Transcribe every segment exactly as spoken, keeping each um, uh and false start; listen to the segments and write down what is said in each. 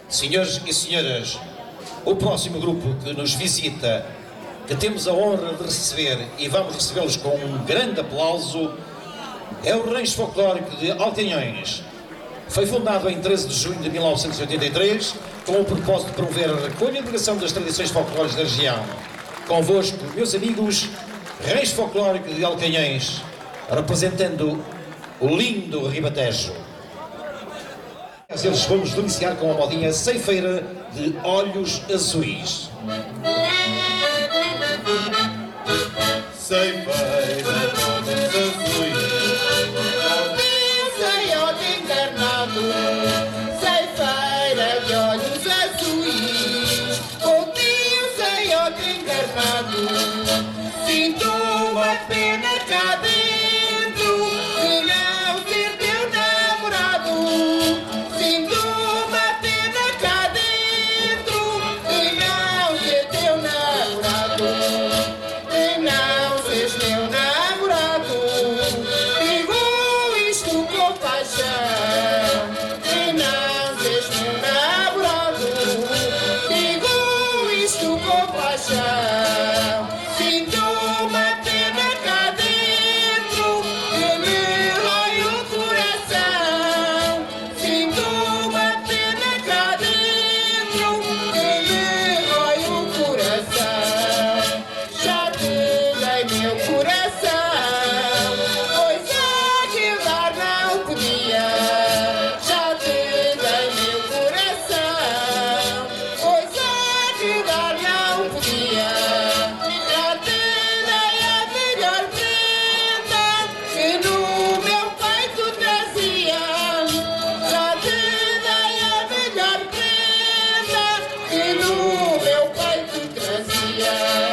Senhores e senhoras, o próximo grupo que nos visita, que temos a honra de receber e vamos recebê-los com um grande aplauso, é o Rancho Folclórico de Alcanhões. Foi fundado em treze de junho de mil novecentos e oitenta e três com o propósito de promover a recolha e divulgação das tradições folclóricas da região. Convosco, meus amigos, Rancho Folclórico de Alcanhões, representando o lindo Ribatejo. Eles vamos deliciar com a modinha ceifeira de olhos azuis. Ceifeira de olhos azuis, Meu Senhor encarnado, ceifeira de olhos azuis, contigo, Senhor encarnado, sinto uma pena cá dentro de não ser teu namorado. Sinto uma pena cá dentro de não ser teu namorado, de não seres meu namorado. Digo isto com paixão, de não seres meu namorado. Digo isto com paixão. Sinto uma pena cá dentro que me rói o coração. Sinto uma pena cá dentro que me rói o coração. Já te dei meu coração, pois aguardar não podia. Já te dei meu coração, pois aguardar não podia. Já te dei a melhor prenda que no meu peito trazia. Já te dei a melhor prenda que no meu peito trazia.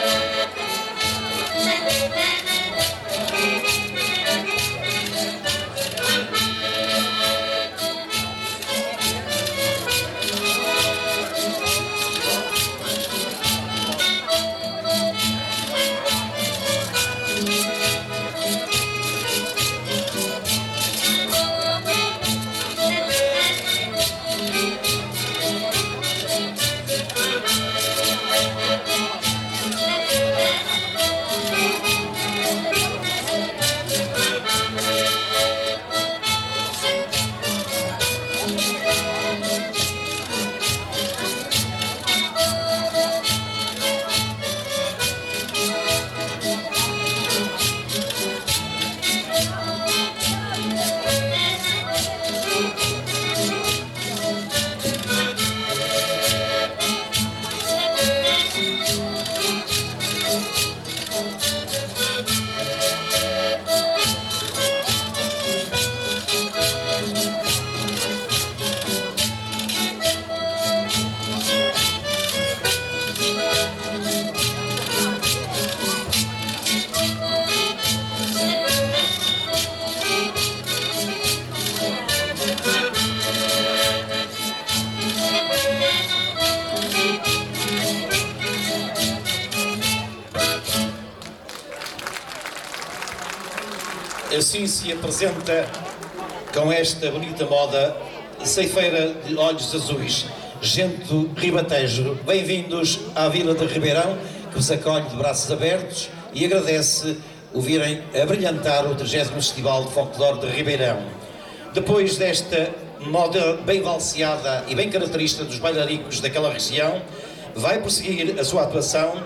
Assim se apresenta com esta bonita moda ceifeira de olhos azuis, gente do Ribatejo. Bem-vindos à Vila de Ribeirão, que vos acolhe de braços abertos e agradece o virem a brilhantar o trigésimo Festival de Folclore de Ribeirão. Depois desta moda bem valseada e bem característica dos bailaricos daquela região, vai prosseguir a sua atuação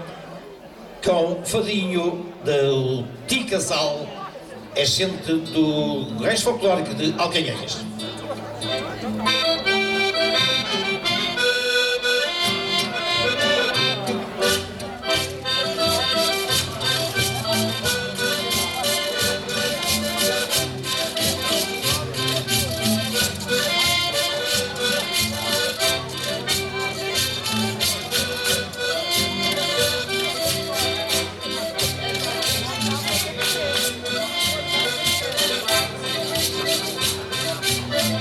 com fadinho do Ti Casal, é gente do Rancho Folclórico de Alcanhões. Thank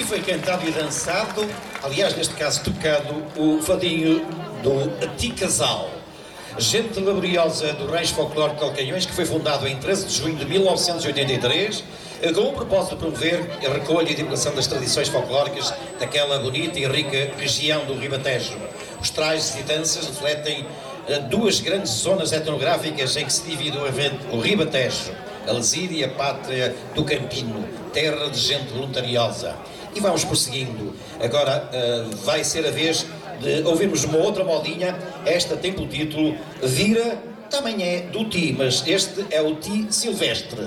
foi cantado e dançado, aliás, neste caso tocado, o fadinho do Ticasal, gente laboriosa do Rancho Folclórico de Alcanhões, que foi fundado em treze de junho de mil novecentos e oitenta e três, com o propósito de promover a recolha e divulgação das tradições folclóricas daquela bonita e rica região do Ribatejo. Os trajes e danças refletem duas grandes zonas etnográficas em que se divide o Ribatejo, a Lesíria, a pátria do Campino, terra de gente voluntariosa. E vamos prosseguindo. Agora uh, vai ser a vez de ouvirmos uma outra modinha. Esta tem por título Vira, também é do Ti, mas este é o Ti Silvestre.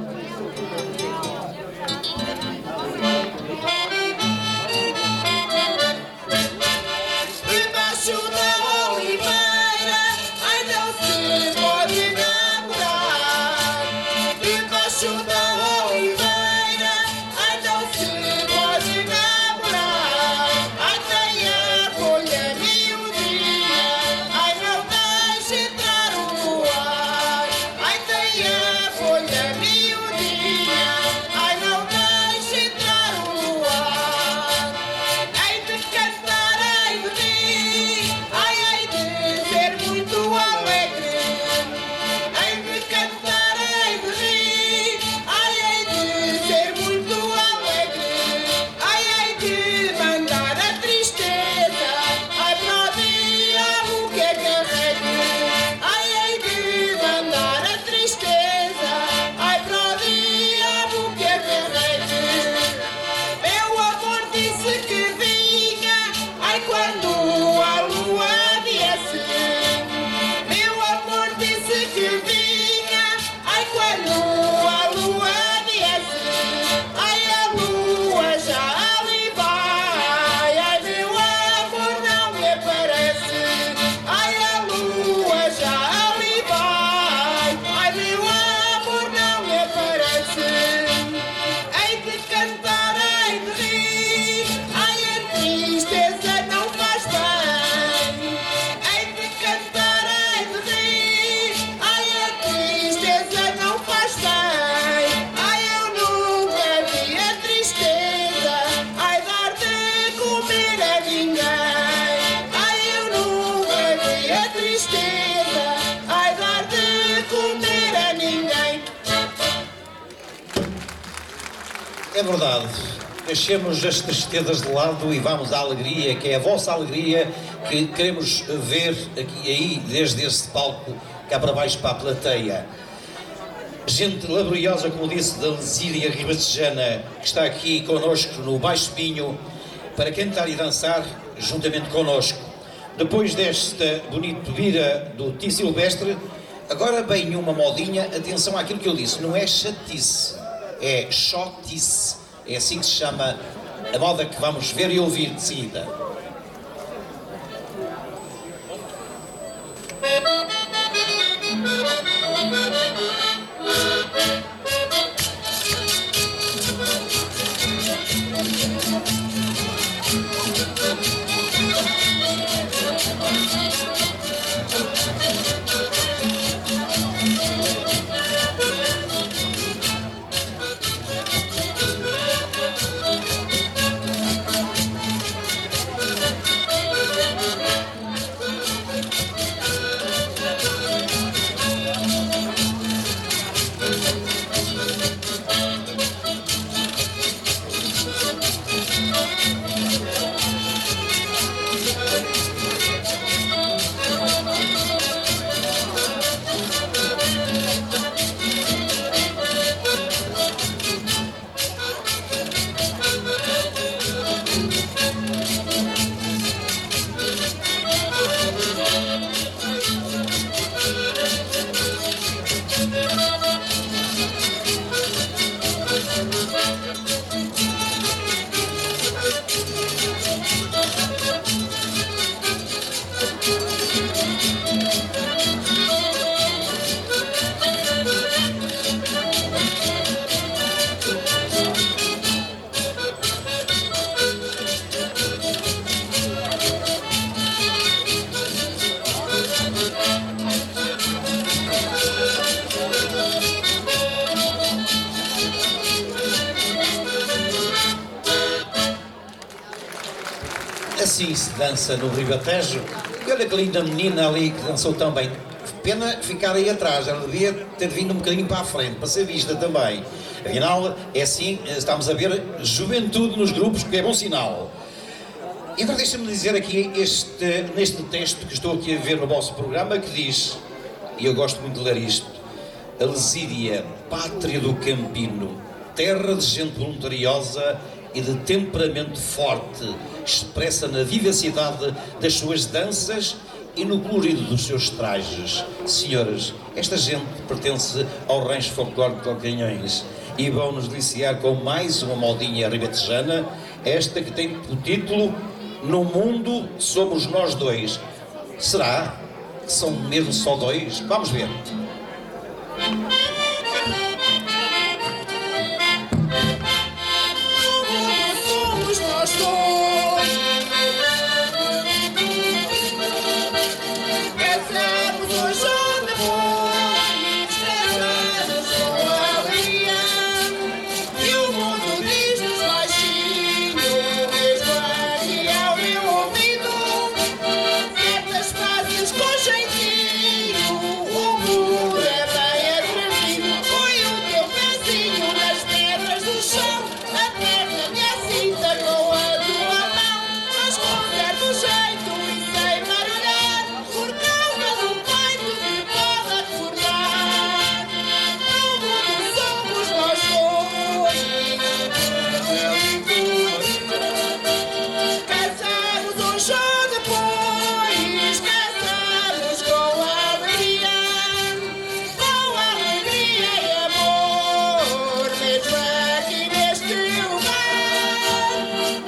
É verdade, deixemos as tristezas de lado e vamos à alegria, que é a vossa alegria, que queremos ver aqui e aí, desde esse palco, cá para baixo para a plateia. Gente laboriosa, como disse, da Lesíria Ribatejana, que está aqui connosco no Baixo Pinho, para cantar e dançar juntamente connosco. Depois desta bonita vira do Ti Silvestre, agora vem uma modinha, atenção àquilo que eu disse, não é chatice. É chotice, é assim que se chama a moda que vamos ver e ouvir de seguida. Assim se dança no Ribatejo. E olha que linda menina ali que dançou tão bem. Pena ficar aí atrás, ela devia ter vindo um bocadinho para a frente, para ser vista também. Afinal, é assim, estamos a ver juventude nos grupos, que é bom sinal. E agora deixa-me dizer aqui, este, neste texto que estou aqui a ver no vosso programa, que diz, e eu gosto muito de ler isto: a Lesídia, pátria do Campino, terra de gente voluntariosa e de temperamento forte, expressa na vivacidade das suas danças e no colorido dos seus trajes. Senhoras, esta gente pertence ao rancho folclórico de Alcanhões e vão nos deliciar com mais uma modinha ribatejana, esta que tem o título No Mundo Somos Nós Dois. Será que são mesmo só dois? Vamos ver. Somos nós dois, casamos hoje ou depois, casados com alegria, e o mundo diz-nos baixinho, mesmo aqui ao meu ouvido, certas frases com jeitinho, o muro é bem atrevido, foi o teu pezinho nas pedras do chão, aperta minha cinta com a tua mão, mas com certo jeito e sem barulhar, por causa do peito que pode acordar. No mundo somos nós dois, casados hoje ou depois, casados com alegria, com alegria e amor, mesmo aqui neste lugar.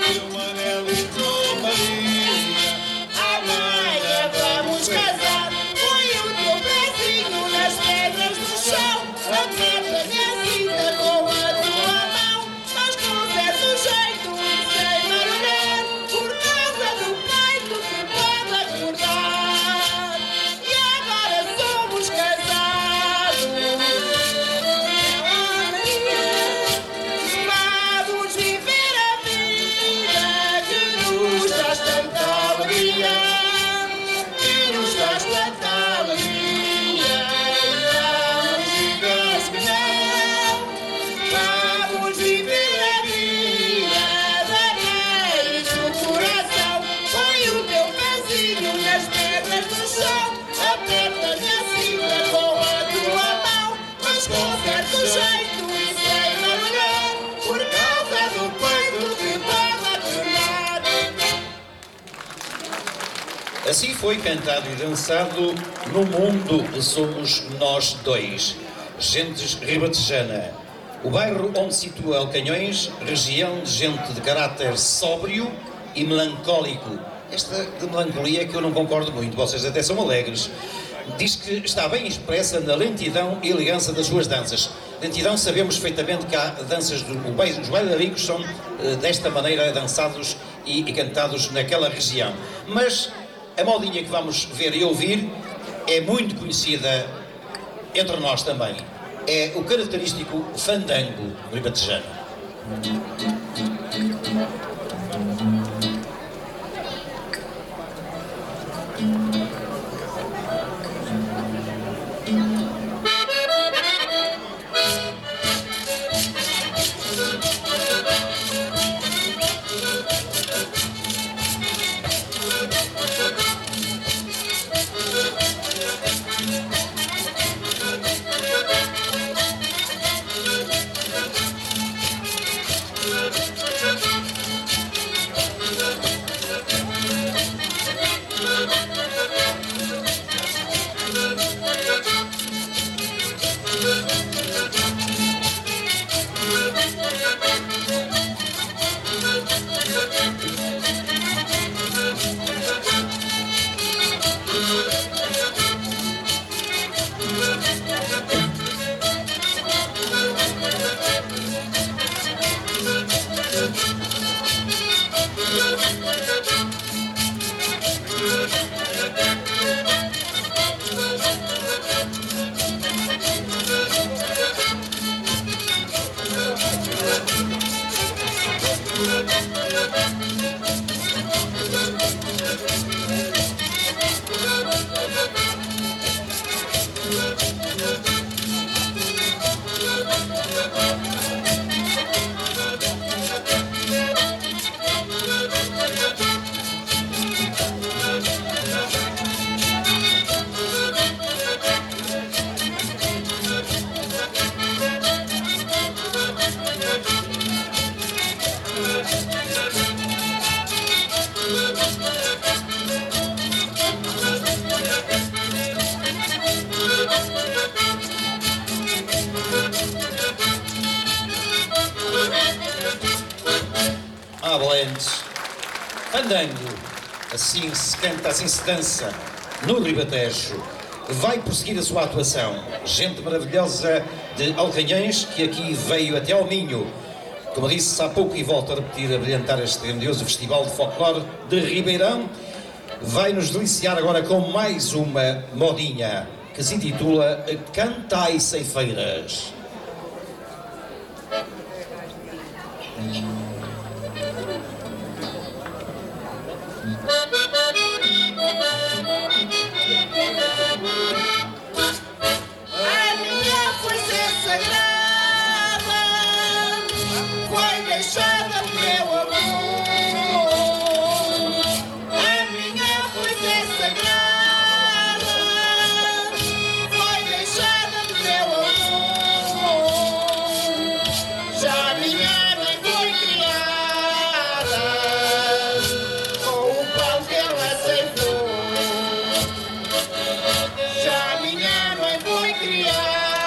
Amanhã vamos casar, põe o teu pezinho nas pedras do chão, aperta minha cinta com a tua mão, mas com certo jeito e sem barulhar, por causa do peito que pode acordar. E agora somos casados, vamos viver a vida que nos traz tanta alegria, que nos traz tanta alegria. Não digas que não, vamos viver a vida da raiz do coração. Põe o teu pezinho nas pedras do chão, aperta minha cinta com a tua mão, mas com certo jeito e sem barulhar, por causa do peito que pode acordar. Assim foi cantado e dançado No Mundo Somos Nós Dois, gentes ribatejana. O bairro onde se situa Alcanhões, região de gente de caráter sóbrio e melancólico. Esta de melancolia é que eu não concordo muito, vocês até são alegres. Diz que está bem expressa na lentidão e elegância das suas danças. Lentidão, sabemos perfeitamente que há danças, do, os bailaricos são eh, desta maneira dançados e, e cantados naquela região. Mas a modinha que vamos ver e ouvir é muito conhecida entre nós também. É o característico fandango ribatejano. Ah, valentes. Fandango, assim se canta, assim se dança no Ribatejo. Vai prosseguir a sua atuação. Gente maravilhosa de Alcanhães que aqui veio até ao Minho. Como disse há pouco e volto a repetir, a brilhantar este grandioso Festival de Folclore de Ribeirão. Vai nos deliciar agora com mais uma modinha que se intitula Cantai Ceifeiras. A minha força sagrada foi deixada no meu amor. A minha força sagrada foi deixada no meu amor. Já minha mãe foi criada com o pão que ela ceifou. Já minha mãe foi criada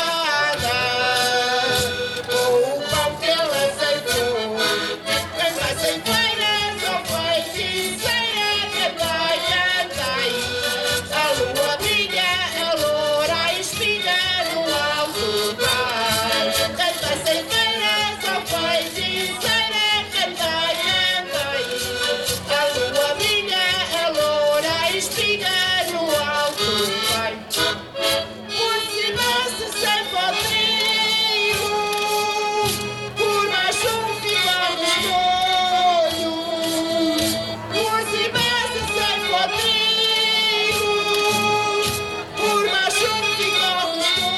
com o pão que ela ceifou. Cantai ceifeiras, ó feiticeira, cantai, cantai. A lua brilha, a loura espiga no alto mar. Cantai ceifeiras, ó feiticeira, cantai, cantai. A lua brilha, a loura espiga no alto mar. Por cima se ceifa o trigo, por baixo fica o molho. Por cima se ceifa o trigo, por baixo fica o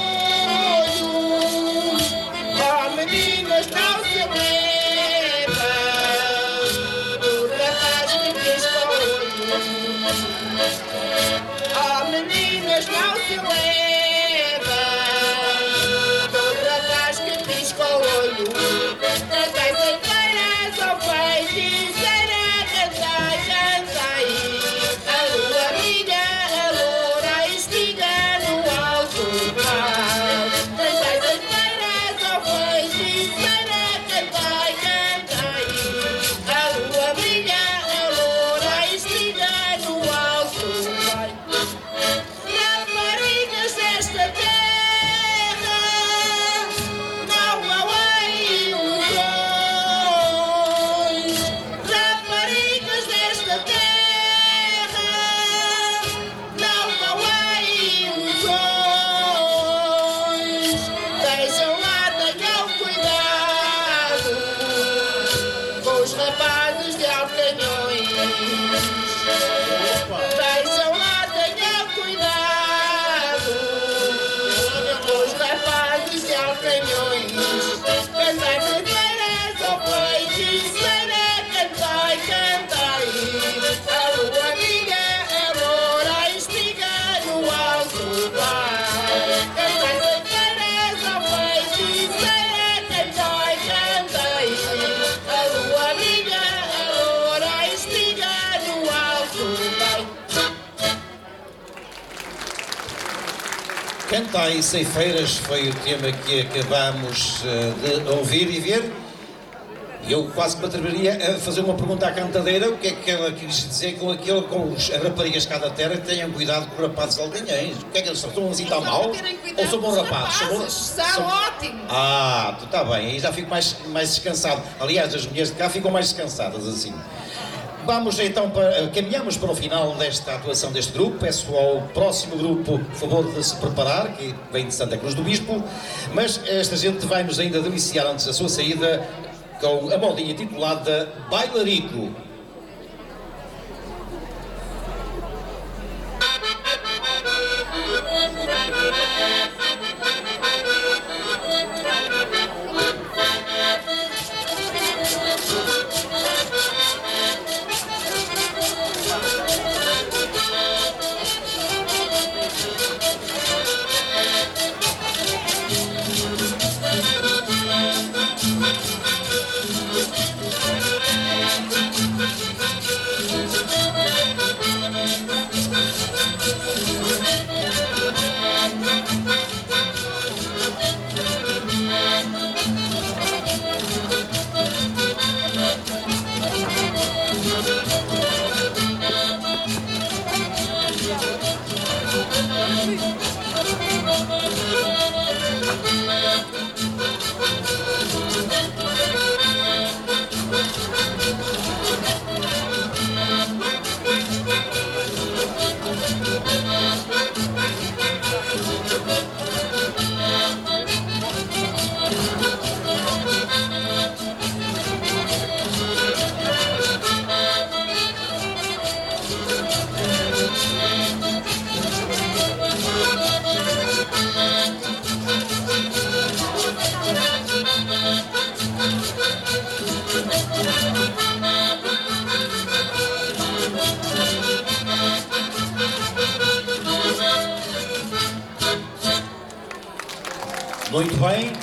molho. Ó meninas, não se leva do rapaz que pisca o olho. Ó meninas, não se leva do rapaz que pisca o olho. Cantai ceifeiras, ó feiticeira, cantai, cantai. A lua brilha, a loura espiga no alto mar. Cantai ceifeiras, ó feiticeira, cantai, cantai. A lua brilha, a loura espiga no alto mar. Raparigas desta terra, não há aí um dois. Raparigas desta terra, não há aí um dois. Deixam lá, tenham cuidado com os rapazes de Alcanhões. Deixam lá, tenham cuidado com os rapazes de Alcanhões. Cantai ceifeiras, ó feiticeira, cantai, cantai. A lua brilha, a loura espiga no alto mar. Cantai ceifeiras, ó feiticeira, cantai, cantai. A lua brilha, a loura espiga no alto mar. Cantai Ceifeiras foi o tema que acabamos uh, de ouvir e ver. E eu quase me atreveria a fazer uma pergunta à cantadeira: o que é que ela quis dizer com aquilo, com os raparigas cá da terra, que tenham cuidado com os rapazes alganhães? O que é que eles são? Estão assim tão mal? Ou são bons rapazes? São, bons- São ótimos. Ah, tu está bem, aí já fico mais, mais descansado. Aliás, as mulheres de cá ficam mais descansadas assim. Vamos então para, caminhamos para o final desta atuação deste grupo. Peço ao próximo grupo o favor de se preparar, que vem de Santa Cruz do Bispo, mas esta gente vai-nos ainda deliciar antes da sua saída com a modinha titulada Bailarico. Muito bem.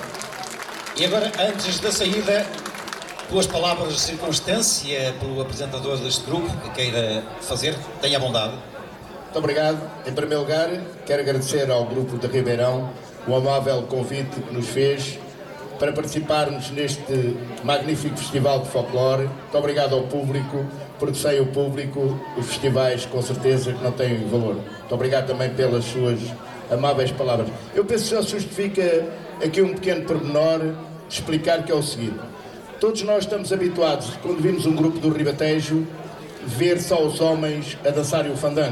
E agora, antes da saída, duas palavras de circunstância pelo apresentador deste grupo que queira fazer. Tenha a bondade. Muito obrigado. Em primeiro lugar, quero agradecer ao grupo de Ribeirão o amável convite que nos fez para participarmos neste magnífico festival de folclore. Muito obrigado ao público, porque sem o público os festivais com certeza que não têm valor. Muito obrigado também pelas suas amáveis palavras. Eu penso que já se justifica aqui um pequeno pormenor de explicar que é o seguinte. Todos nós estamos habituados, quando vimos um grupo do Ribatejo, ver só os homens a dançarem o fandango.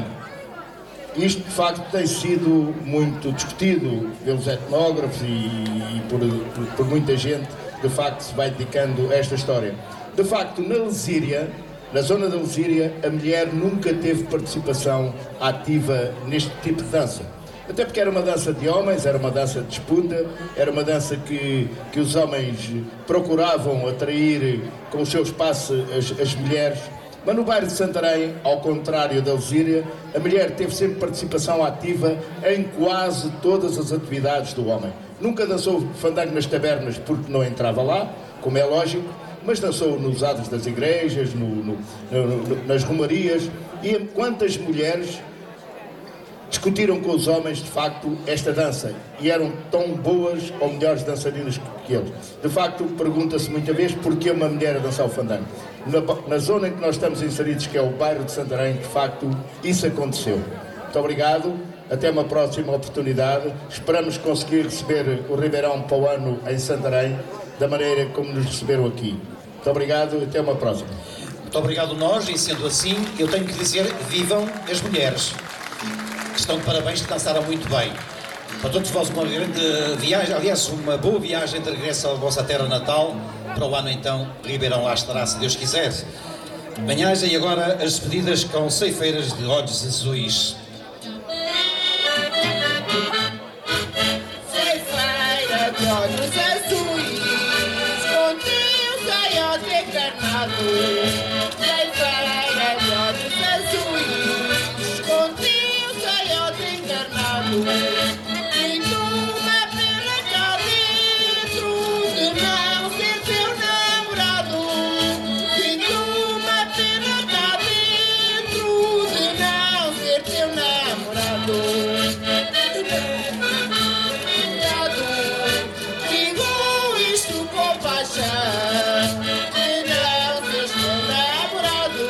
Isto, de facto, tem sido muito discutido pelos etnógrafos e, e por, por, por muita gente, de facto, se vai dedicando a esta história. De facto, na Lesíria, na zona da Lesíria, a mulher nunca teve participação ativa neste tipo de dança. Até porque era uma dança de homens, era uma dança de disputa, era uma dança que, que os homens procuravam atrair com os seus passos as, as mulheres. Mas no bairro de Santarém, ao contrário da Lesíria, a mulher teve sempre participação ativa em quase todas as atividades do homem. Nunca dançou fandango nas tabernas porque não entrava lá, como é lógico, mas dançou nos atos das igrejas, no, no, no, nas romarias. E quantas mulheres discutiram com os homens, de facto, esta dança e eram tão boas ou melhores dançarinas que eles. De facto, pergunta-se muitas vezes porquê uma mulher a dançar o fandango. Na, na zona em que nós estamos inseridos, que é o bairro de Santarém, de facto, isso aconteceu. Muito obrigado, até uma próxima oportunidade. Esperamos conseguir receber o Ribeirão para o ano em Santarém, da maneira como nos receberam aqui. Muito obrigado e até uma próxima. Muito obrigado nós, e sendo assim, eu tenho que dizer, vivam as mulheres. Estão de parabéns, que dançaram muito bem. Para todos vós, uma grande viagem, aliás, uma boa viagem de regresso à vossa terra natal. Para o ano, então, Ribeirão lá estará, se Deus quiser. Manhãs e agora as despedidas com ceifeiras de olhos azuis. Ceifeira de olhos azuis, com teu saiote encarnado. Ceifeira de olhos azuis, com teu saiote encarnado. Sinto uma pena cá dentro de não ser teu namorado. Sinto uma pena cá dentro de não ser teu namorado. Digo isto com paixão, de não seres teu namorado.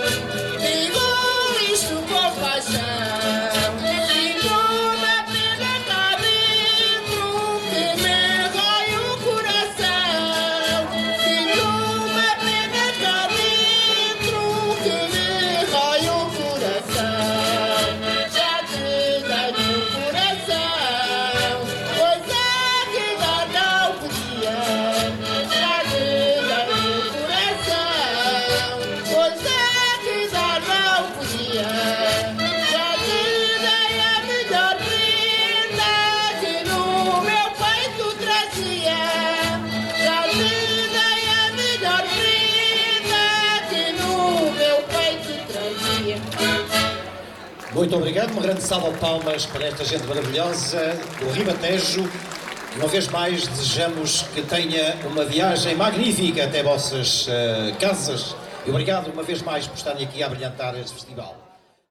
Digo isto com paixão. Sinto uma pena cá dentro que me rói o coração. Sinto uma pena cá dentro que me rói o coração. Já te dei o coração, coisa que já não podia. Já te dei o coração, coisa que já não podia. Já te dei a melhor prenda que no meu peito trazia. Já te dei a melhor prenda que no meu peito trazia. Muito obrigado, uma grande salva de palmas para esta gente maravilhosa do Ribatejo. Uma vez mais, desejamos que tenha uma viagem magnífica até vossas uh, casas. E obrigado uma vez mais por estarem aqui a brilhantar este festival.